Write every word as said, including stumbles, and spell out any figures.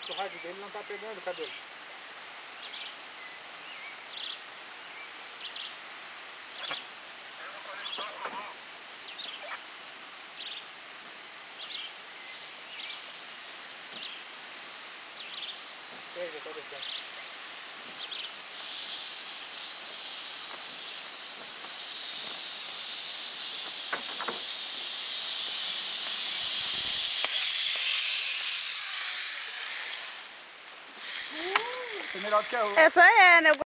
Acho que o rádio dele não tá pegando, cadê? Pega, tá deixando. Uh, é melhor do que a outra. Essa é, né?